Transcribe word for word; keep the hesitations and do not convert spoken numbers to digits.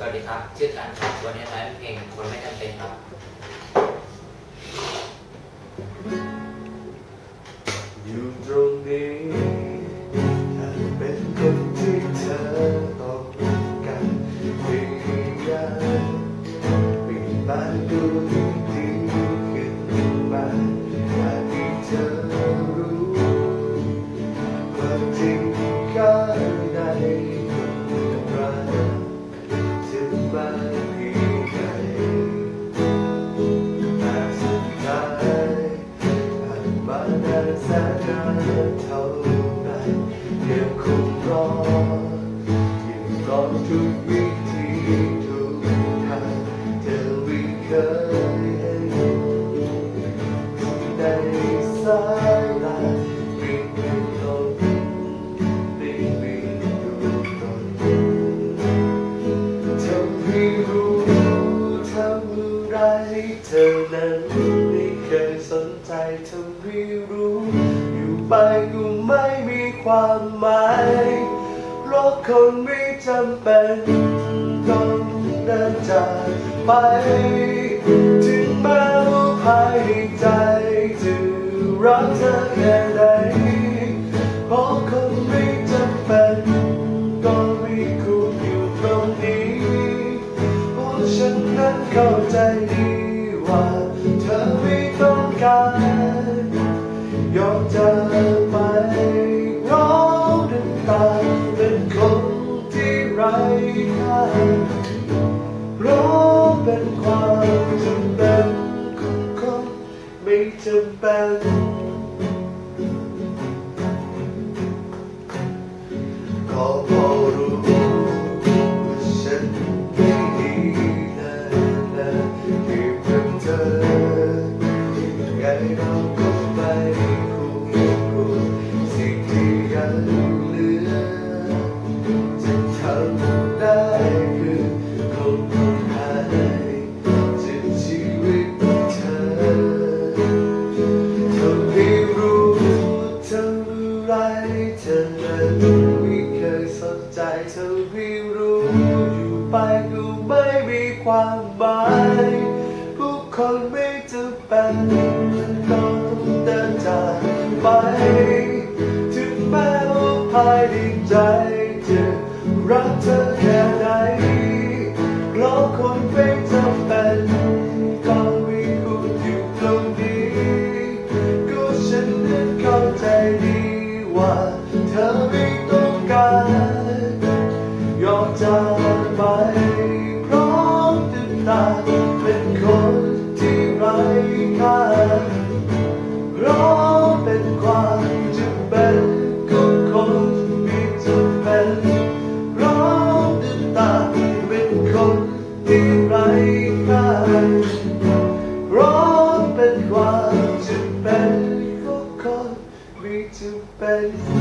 วัสดีครับชื่อการครับวันนี้ไลฟ์เพลงคนไม่จำเป็นครับอยู่ตรงนี้ถ้าเป็นคนที่เธอต้องการเพียงแค่ปิดบ้านดูดีขึ้นมาอยากให้เธอรู้ความจริงข้างในของเราจะมาเพียงใดแต่สุดท้ายผ่านมานานแสนนานเท่าไหร่ยังคงรอยังรอทุกวิธีทุกทางเธอไม่เคยเห็นในสายตาไม่มีลมไม่มีดูตนทำให้รู้ทำอะไรเธอนั้นไม่เคยสนใจทำให้รู้อยู่ไปก็ไม่มีความหมายเพราะคนไม่จำเป็นต้องเดินจากไปถึงแม้ว่าภายในใจจะรักเธอแค่ไหนเพราะคนไม่จำเป็นก็ไม่ควรอยู่ตรงนี้เพราะฉันนั้นเข้าใจดีว่าเธอไม่ต้องการยอมจากไปร้องน้ำตาเป็นคนที่ไร้ค่าเพราะเป็นความจำเป็นของคนไม่จำเป็นก็พอรู้ว่าฉันไม่ดีนะนะที่เป็นเธอยังไงเราก็ไม่คู่ควรสิ่งที่ยังเหลือจะทำได้คือคงต้องหายจากชีวิตเธอเธอไม่รู้เธออะไรเธอนั้นไม่เคยสนใจเธอไม่รู้อยู่ไปก็ไม่มีความหมายผู้คนไม่จำเป็นต้องเดินจากไปถึงแม้ว่าภายในใจจะรักเธอแค่ไหนเพราะคนไม่จำเป็นก็ไม่ควรอยู่ตรงนี้ก็ฉันนั้นเข้าใจดีว่าเธอไม่ต้องการยอมจากไปพร้อมน้ำตาเป็นคนที่ไร้ค่าเพราะเป็นความจำเป็นของคนไม่จำเป็นเพราะน้ำตาเป็นคนที่ไร้ค่าเพราะเป็นความจำเป็นของคนไม่จำเป็น